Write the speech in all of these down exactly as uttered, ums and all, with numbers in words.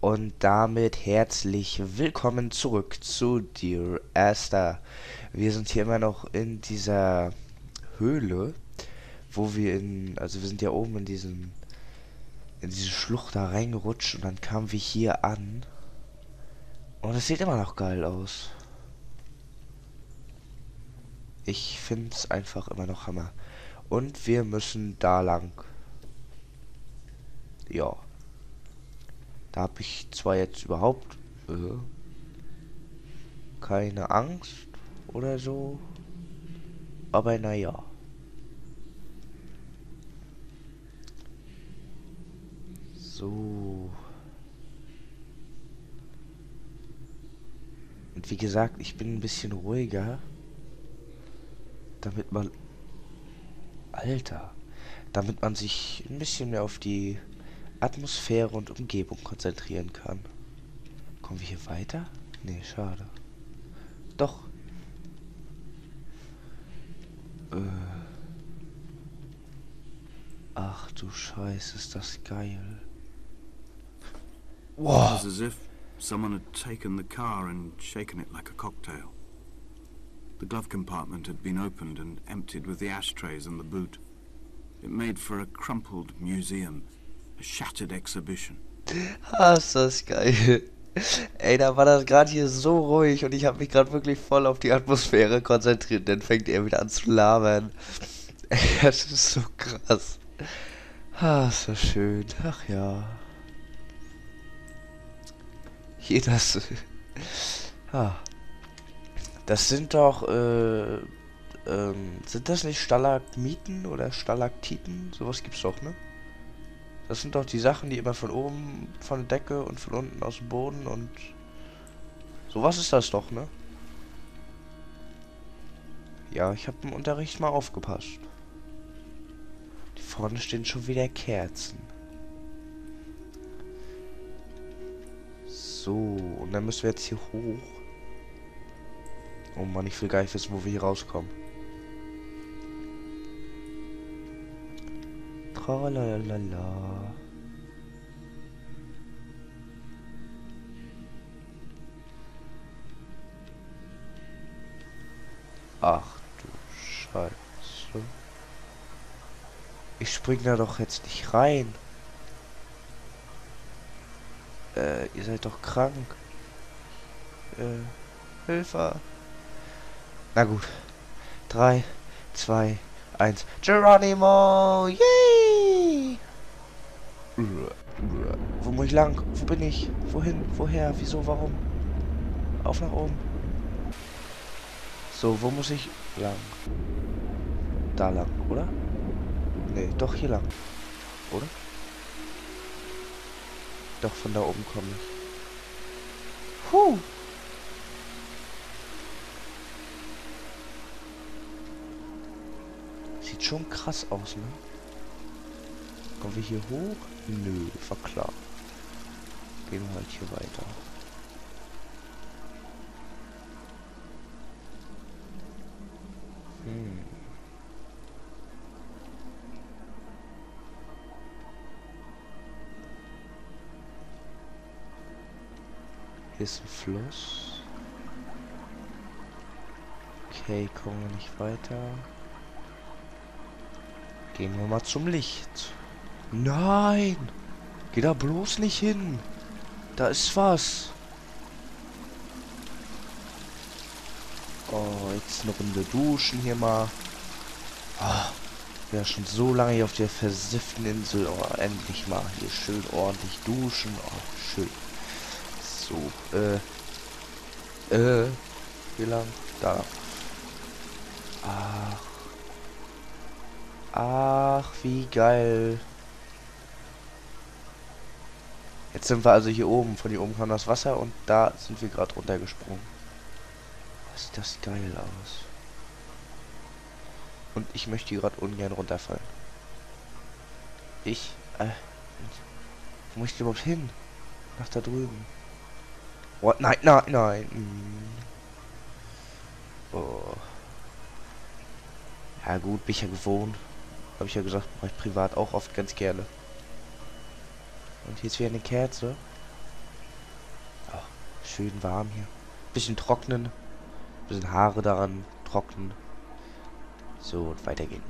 Und damit herzlich willkommen zurück zu Dear Esther. Wir sind hier immer noch in dieser Höhle, wo wir in, also wir sind ja oben in diesen, in diese Schlucht da reingerutscht und dann kamen wir hier an. Und es sieht immer noch geil aus. Ich finde es einfach immer noch Hammer. Und wir müssen da lang. Ja. Da habe ich zwar jetzt überhaupt äh, keine Angst oder so, aber naja. So. Und wie gesagt, ich bin ein bisschen ruhiger, damit man... Alter. Damit man sich ein bisschen mehr auf die Atmosphäre und Umgebung konzentrieren kann. Kommen wir hier weiter? Nee, schade. Doch. Äh. Ach du Scheiße, ist das geil. It was as if someone had taken the car and shaken it like a cocktail. The glove compartment had been opened and emptied with the ashtrays and the boot. It made for a crumpled museum, a shattered exhibition. Ah, ist das geil. Ey, da war das gerade hier so ruhig und ich habe mich gerade wirklich voll auf die Atmosphäre konzentriert. Dann fängt er wieder an zu labern. Ey, das ist so krass. Ah, ist so schön. Ach ja. Hier das... Ah. Das sind doch, äh... Ähm, sind das nicht Stalagmiten oder Stalaktiten? Sowas gibt's doch, ne? Das sind doch die Sachen, die immer von oben, von der Decke und von unten aus dem Boden und... Sowas ist das doch, ne? Ja, ich habe im Unterricht mal aufgepasst. Die vorne stehen schon wieder Kerzen. So, und dann müssen wir jetzt hier hoch. Oh Mann, ich will gar nicht wissen, wo wir hier rauskommen. Tralalala. Ach du Scheiße. Ich spring da doch jetzt nicht rein. Äh, ihr seid doch krank. Äh, Hilfe. Na gut. Drei, zwei, eins. Geronimo! Yay! Wo muss ich lang? Wo bin ich? Wohin? Woher? Wieso? Warum? Auf nach oben. So, wo muss ich lang? Da lang, oder? Nee, doch hier lang. Oder? Doch, von da oben komme ich. Huh! Sieht schon krass aus, ne? Kommen wir hier hoch? Nö, war klar. Gehen wir halt hier weiter. Hm. Hier ist ein Fluss. Okay, kommen wir nicht weiter. Gehen wir mal zum Licht. Nein! Geh da bloß nicht hin! Da ist was! Oh, jetzt eine Runde duschen hier mal. Oh, ja, schon so lange hier auf der versifften Insel. Oh, endlich mal hier schön ordentlich duschen. Oh, schön. So, äh. Äh. Wie lang? Da. Ach. Ach, wie geil. Jetzt sind wir also hier oben. Von hier oben kam das Wasser und da sind wir gerade runtergesprungen. Was sieht das geil aus. Und ich möchte hier gerade ungern runterfallen. Ich, äh, wo muss ich denn überhaupt hin? Nach da drüben. Oh, nein, nein, nein. Hm. Oh. Ja gut, bin ich ja gewohnt. Habe ich ja gesagt, mache ich privat auch oft ganz gerne. Und hier ist wieder eine Kerze. Schön warm hier. Bisschen trocknen. Bisschen Haare daran trocknen. So, und weitergehen.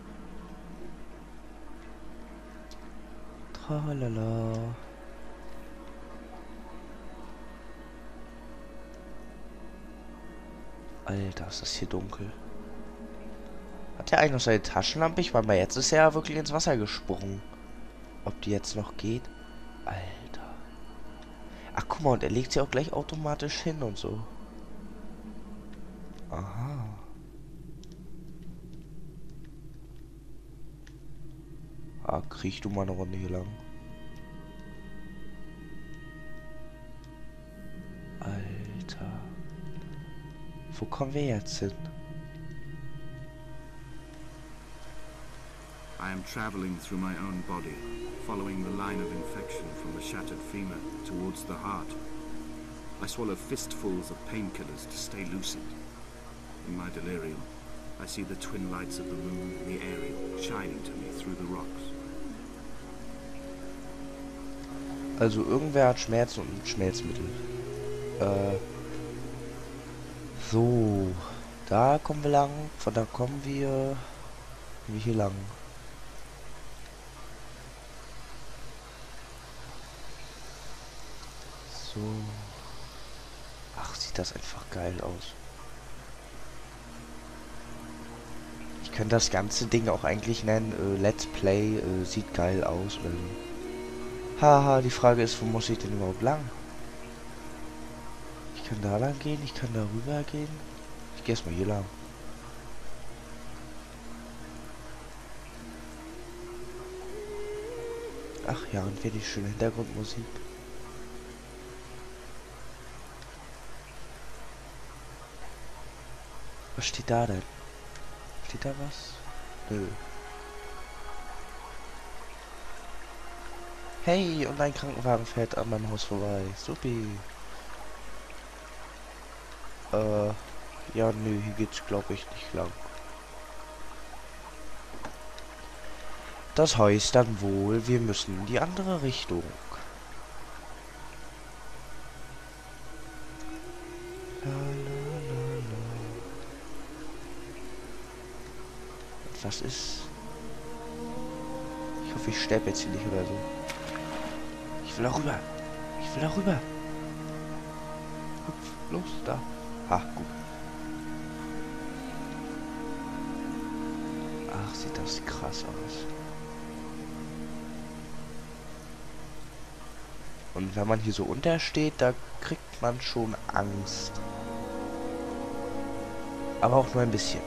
Tralala. Alter, ist das hier dunkel. Hat der eigentlich noch seine Taschenlampe? Ich meine, jetzt ist er ja wirklich ins Wasser gesprungen. Ob die jetzt noch geht? Alter. Ach, guck mal, und er legt sie auch gleich automatisch hin und so. Aha. Ah, kriech du mal eine Runde hier lang. Alter. Wo kommen wir jetzt hin? I am traveling through my own body, following the line of infection from the shattered femur towards the heart. I swallow fistfuls of painkillers to stay lucid. In my delirium, I see the twin lights of the moon and the Ariel shining to me through the rocks. Also irgendwer hat Schmerzen und ein Schmerzmittel. Äh. So. Da kommen wir lang. Von da kommen wir... Wie hier lang. So. Ach, sieht das einfach geil aus. Ich könnte das ganze Ding auch eigentlich nennen, äh, Let's Play, äh, sieht geil aus. Oder so. Haha, die Frage ist, wo muss ich denn überhaupt lang? Ich kann da lang gehen, ich kann da rüber gehen. Ich gehe erstmal hier lang. Ach ja, und wieder die schöne Hintergrundmusik. Was steht da denn? Steht da was? Nö. Hey, und ein Krankenwagen fährt an meinem Haus vorbei. Supi. Äh, ja, nö, hier geht's, glaube ich, nicht lang. Das heißt dann wohl, wir müssen in die andere Richtung. La, la, la, la. Und was ist? Ich hoffe, ich sterbe jetzt hier nicht oder so. Ich will da rüber. Ich will da rüber. Hüpf, los, da. Ha, gut. Ach, sieht das krass aus. Und wenn man hier so untersteht, da kriegt man schon Angst. Aber auch nur ein bisschen.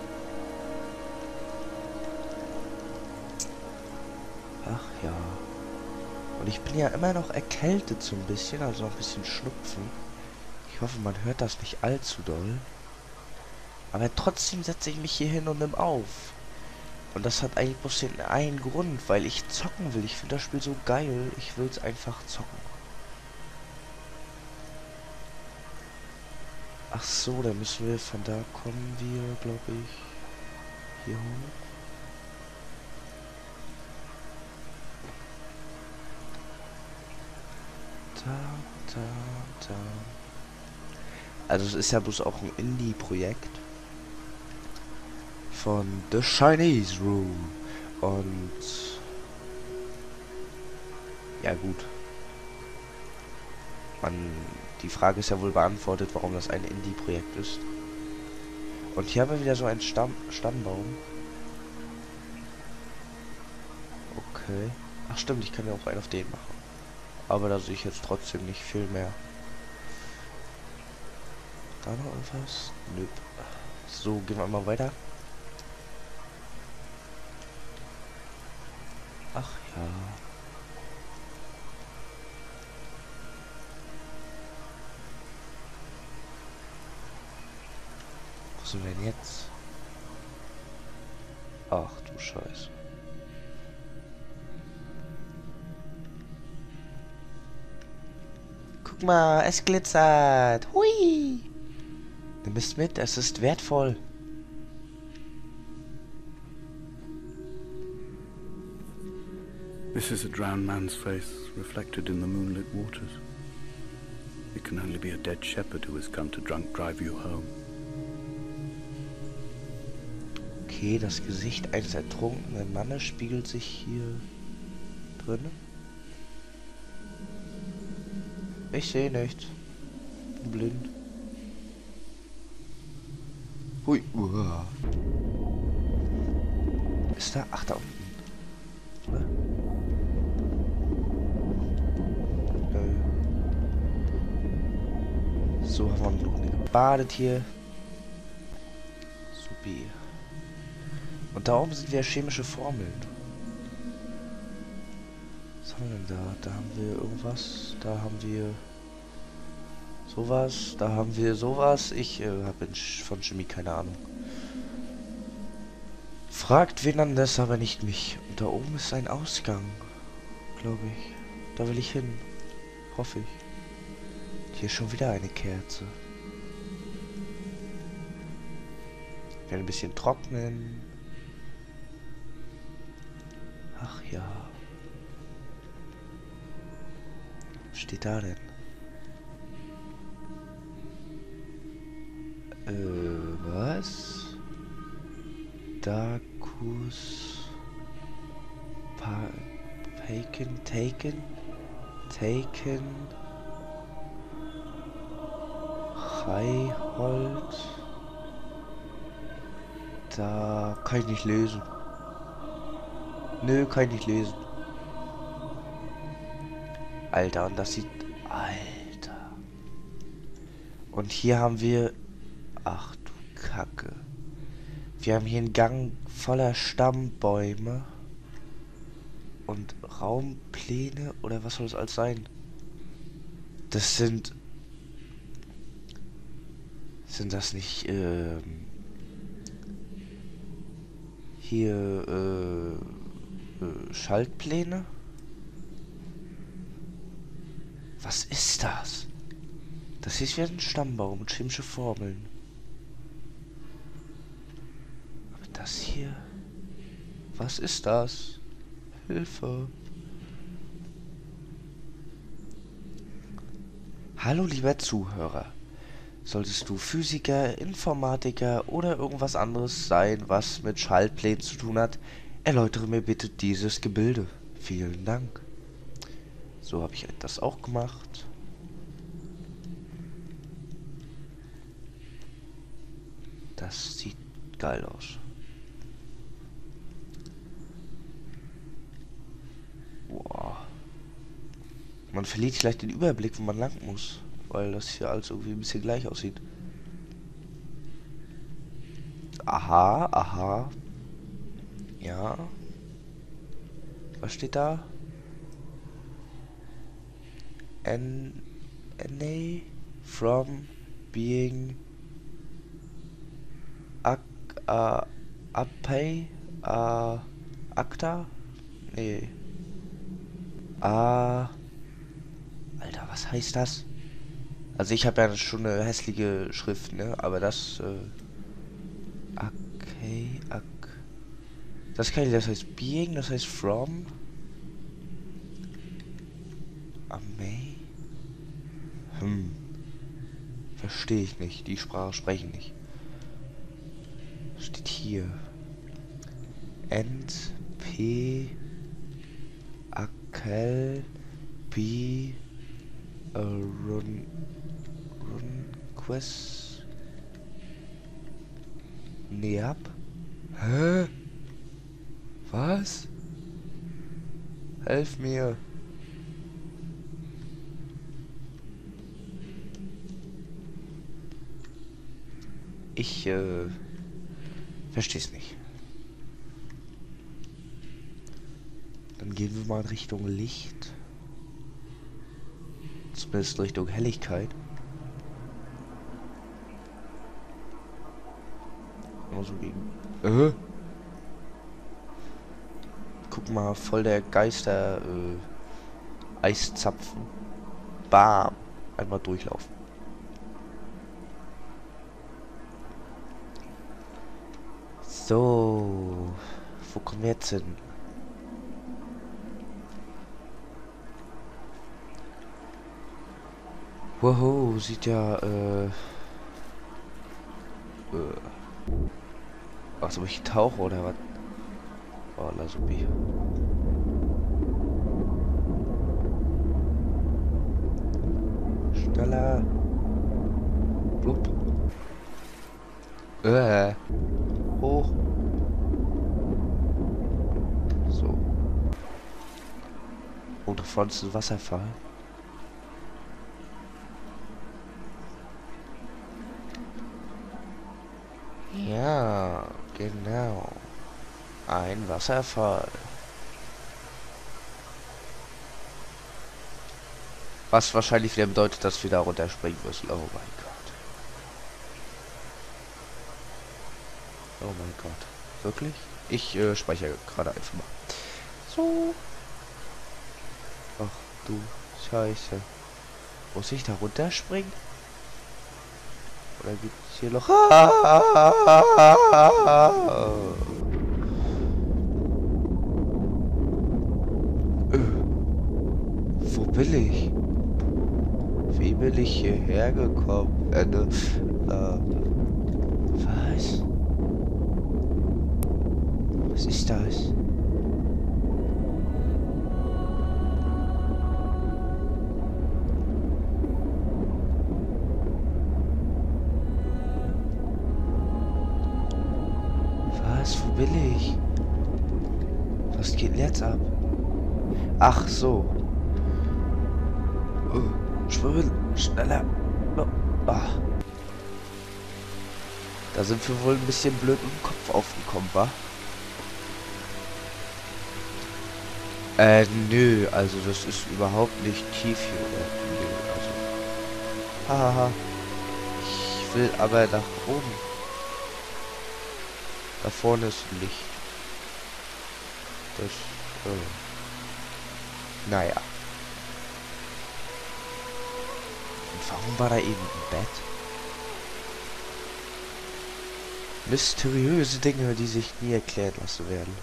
Ach ja. Und ich bin ja immer noch erkältet so ein bisschen, also noch ein bisschen Schnupfen. Ich hoffe, man hört das nicht allzu doll. Aber trotzdem setze ich mich hier hin und nimm auf. Und das hat eigentlich bloß den einen Grund, weil ich zocken will. Ich finde das Spiel so geil. Ich will es einfach zocken. Ach so, da müssen wir, von da kommen wir, glaube ich, hier hoch. Da, da, da. Also es ist ja bloß auch ein Indie-Projekt von The Chinese Room. Und ja gut. Man, die Frage ist ja wohl beantwortet, warum das ein Indie-Projekt ist. Und hier haben wir wieder so einen Stamm, Stammbaum. Okay. Ach stimmt, ich kann ja auch einen auf den machen. Aber da sehe ich jetzt trotzdem nicht viel mehr. Da noch irgendwas? Nö. So, gehen wir mal weiter. Ach ja. Wo sind wir denn jetzt? Ach du Scheiße. Guck mal, es glitzert. Hui! Nimm es mit, es ist wertvoll. This is a drowned man's face reflected in the moonlit waters. It can only be a dead shepherd who has come to drunk drive you home. Okay, das Gesicht eines ertrunkenen Mannes spiegelt sich hier drin. Ich sehe nichts. Bin blind. Hui. Uah. Ist da? Ach, da unten. Oder? Äh. So haben wir noch nicht gebadet hier. Supi. Und da oben sind wieder chemische Formeln. Was haben wir denn da? Da haben wir irgendwas. Da haben wir sowas. Da haben wir sowas. Ich äh, habe von Chemie keine Ahnung. Fragt wen anders, aber nicht mich. Und da oben ist ein Ausgang. Glaube ich. Da will ich hin. Hoffe ich. Hier ist schon wieder eine Kerze. Ich werde ein bisschen trocknen. Ach ja. Was steht da denn? Äh, was? Darkus pa Taken, taken, taken, Reihold. Da kann ich nicht lesen. Nö, kann ich nicht lesen. Alter, und das sieht... Alter. Und hier haben wir... Ach du Kacke. Wir haben hier einen Gang voller Stammbäume. Und Raumpläne. Oder was soll es alles sein? Das sind... Sind das nicht... Ähm, hier... Äh, Schaltpläne? Was ist das? Das ist wie ein Stammbaum und chemische Formeln. Aber das hier... Was ist das? Hilfe. Hallo lieber Zuhörer. Solltest du Physiker, Informatiker oder irgendwas anderes sein, was mit Schaltplänen zu tun hat, erläutere mir bitte dieses Gebilde. Vielen Dank. So habe ich das auch gemacht. Das sieht geil aus. Wow. Man verliert vielleicht den Überblick, wo man lang muss, weil das hier alles irgendwie ein bisschen gleich aussieht. Aha, aha. Ja. Was steht da? N A from being ac uh, apay uh, acta? Nee. Ah. Alter, was heißt das? Also ich habe ja schon eine hässliche Schrift, ne? Aber das äh, okay, ak das kann ich, das heißt being, das heißt from. Amay. Hm. Verstehe ich nicht. Die Sprache spreche ich nicht. Steht hier. Ent P Akel B Run Run Quest Neab. Hä? Was? Helf mir. Ich, äh, verstehe es nicht. Dann gehen wir mal in Richtung Licht. Zumindest Richtung Helligkeit. Also gegen... Äh? Guck mal, voll der Geister, äh, Eiszapfen. Bam. Einmal durchlaufen. So. Wo kommen wir jetzt hin? Wow, sieht ja, äh... äh was, ob ich tauche oder was? Oh, la supi. Schneller. Blub. Äh. Hoch. So. Oh, da vorne ist ein Wasserfall. Ja, genau. Ein Wasserfall. Was wahrscheinlich wieder bedeutet, dass wir da runterspringen müssen. Oh mein Gott. Oh mein Gott. Wirklich? Ich äh, speichere gerade einfach mal. So. Ach du Scheiße. Muss ich da runterspringen? Oder gibt's hier noch... Wo bin ich? Wie bin ich hierher gekommen? Äh, ne, äh, was? Was ist das? Was? Wo bin ich? Was geht denn jetzt ab? Ach so. Oh, schwimmen, schneller. Oh, ah. Da sind wir wohl ein bisschen blöd mit dem Kopf aufgekommen, wa? Äh, nö, also das ist überhaupt nicht tief hier, oder? Nö, also. Hahaha. Ich will aber nach oben. Da vorne ist ein Licht. Das, äh. Naja. Und warum war da eben ein Bett? Mysteriöse Dinge, die sich nie erklären lassen werden.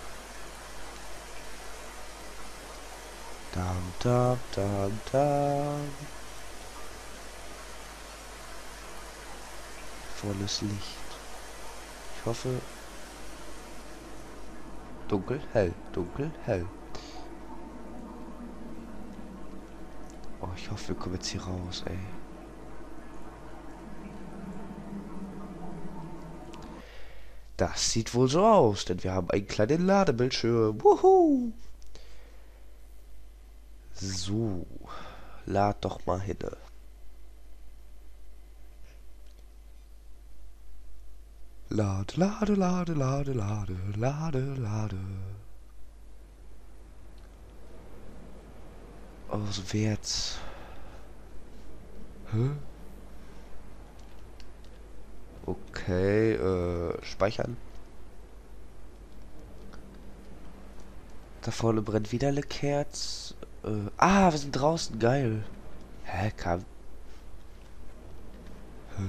Dam, dam, dam, dam. Volles Licht. Ich hoffe... Dunkel, hell, dunkel, hell. Oh, ich hoffe, wir kommen jetzt hier raus, ey. Das sieht wohl so aus, denn wir haben einen kleinen Ladebildschirm. Wuhu! So, lad doch mal hin. Lade, lade, lade, lade, lade, lade, lade. Auswärts. Hä? Okay, äh, speichern. Da vorne brennt wieder eine Kerze. Äh, ah, wir sind draußen, geil. Hä, kam... Hä?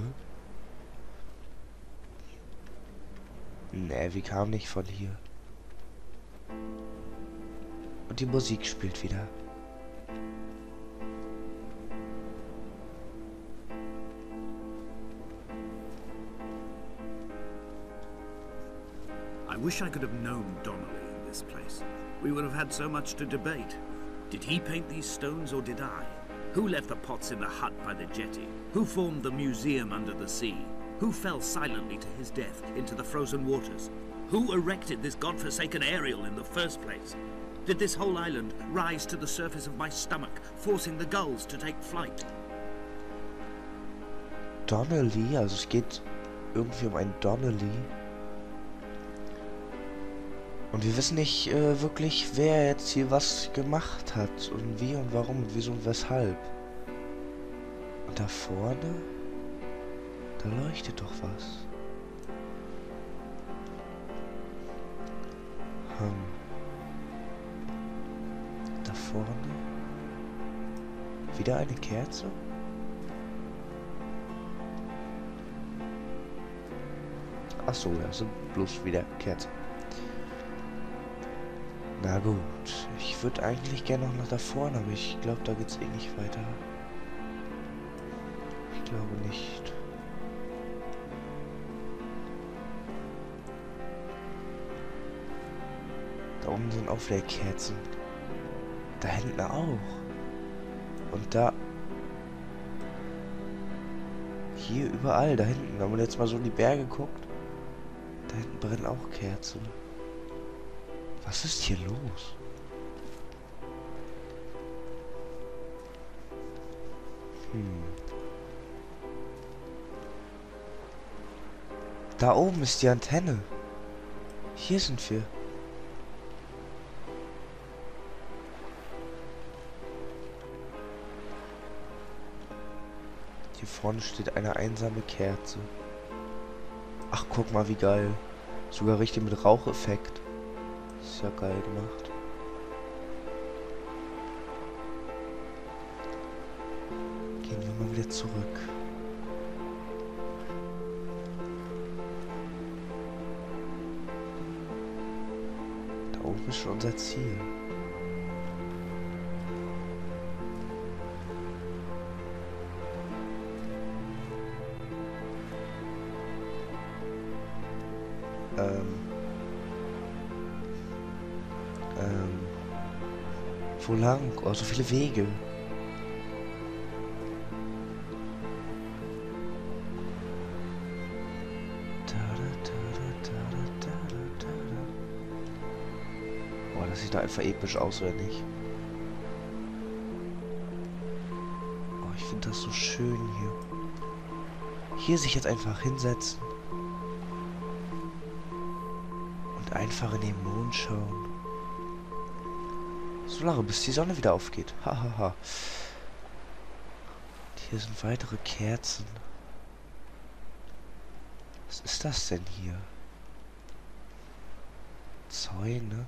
Ne, wir kamen nicht von hier. Und die Musik spielt wieder. I wish I could have known Donnelly in this place. We would have had so much to debate. Did he paint these stones or did I? Who left the pots in the hut by the jetty? Who formed the museum under the sea? Who fell silently to his death into the frozen waters? Who erected this godforsaken aerial in the first place? Did this whole island rise to the surface of my stomach, forcing the gulls to take flight? Donnelly, also es geht irgendwie um einen Donnelly. Und wir wissen nicht äh, wirklich, wer jetzt hier was gemacht hat und wie und warum und wieso und weshalb. Und da vorne, da leuchtet doch was. Hm. Da vorne wieder eine Kerze? Ach so, ja, sind bloß wieder Kerzen. Na gut, ich würde eigentlich gerne noch nach da vorne, aber ich glaube, da geht's eh nicht weiter. glaube nicht. Da oben sind auch wieder Kerzen. Da hinten auch. Und da... Hier überall, da hinten. Wenn man jetzt mal so in die Berge guckt, da hinten brennen auch Kerzen. Was ist hier los? Hm. Da oben ist die Antenne. Hier sind wir. Hier vorne steht eine einsame Kerze. Ach, guck mal, wie geil. Sogar richtig mit Raucheffekt. Ist ja geil gemacht. Gehen wir mal wieder zurück. Da oben ist schon unser Ziel. Ähm. Ähm. Wo lang? Oh, so viele Wege. Boah, das sieht da einfach episch aus, oder nicht? Oh, ich finde das so schön hier. Hier sich jetzt einfach hinsetzen. Und einfach in den Mond schauen. So lange, bis die Sonne wieder aufgeht. Hahaha. Ha, ha. Hier sind weitere Kerzen. Was ist das denn hier? Zäune?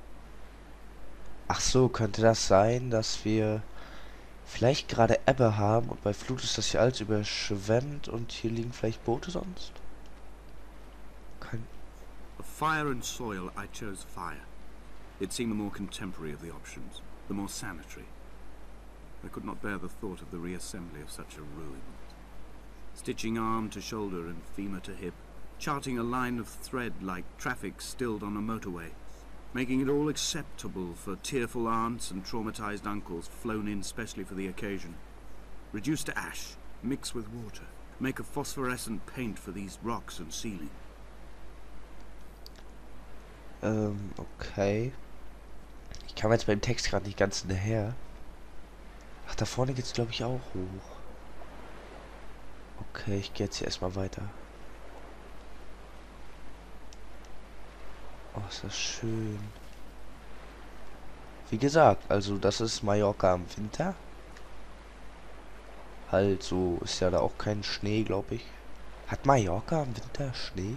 Ach so, könnte das sein, dass wir vielleicht gerade Ebbe haben und bei Flut ist das hier alles überschwemmt und hier liegen vielleicht Boote sonst? Kein... Fire and soil, I chose fire. It seemed the more contemporary of the options, the more sanitary. I could not bear the thought of the reassembly of such a ruin. Stitching arm to shoulder and femur to hip, charting a line of thread like traffic stilled on a motorway, making it all acceptable for tearful aunts and traumatized uncles flown in specially for the occasion. Reduce to ash, mix with water, make a phosphorescent paint for these rocks and ceiling. Ähm, okay. Ich kam jetzt beim Text gerade nicht ganz hinterher. Ach, da vorne geht's glaube ich auch hoch. Okay, ich gehe jetzt hier erstmal weiter. Oh, ist das schön. Wie gesagt, also das ist Mallorca im Winter. Halt, so ist ja da auch kein Schnee, glaube ich. Hat Mallorca im Winter Schnee?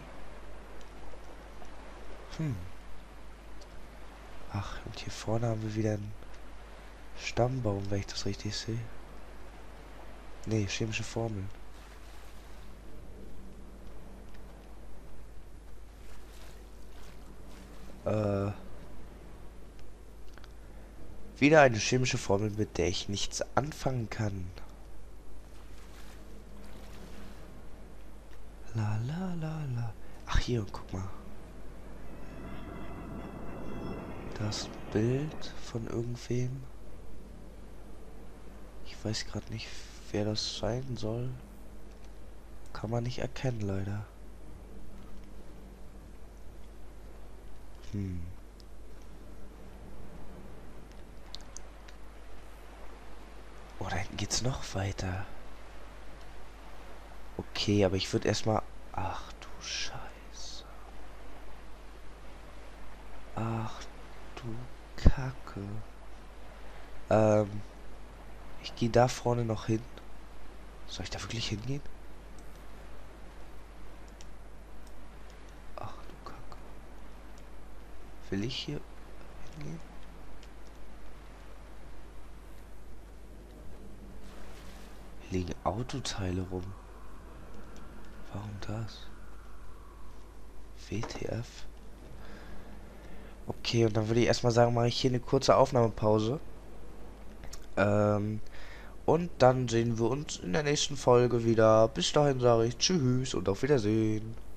Hm. Ach, und hier vorne haben wir wieder einen Stammbaum, wenn ich das richtig sehe. Nee, chemische Formeln. Äh. Wieder eine chemische Formel, mit der ich nichts anfangen kann. La la la la. Ach, hier, guck mal. Das Bild von irgendwem. Ich weiß gerade nicht, wer das sein soll. Kann man nicht erkennen, leider. Hm. Oh, da hinten geht's noch weiter. Okay, aber ich würde erstmal... Ach du Scheiße. Ach du Kacke. Ähm... Ich gehe da vorne noch hin. Soll ich da wirklich hingehen? Ach du Kacke. Will ich hier hingehen? Hier liegen Autoteile rum. Warum das? W T F? Okay, und dann würde ich erstmal sagen, mache ich hier eine kurze Aufnahmepause. Ähm... Und dann sehen wir uns in der nächsten Folge wieder. Bis dahin sage ich Tschüss und auf Wiedersehen.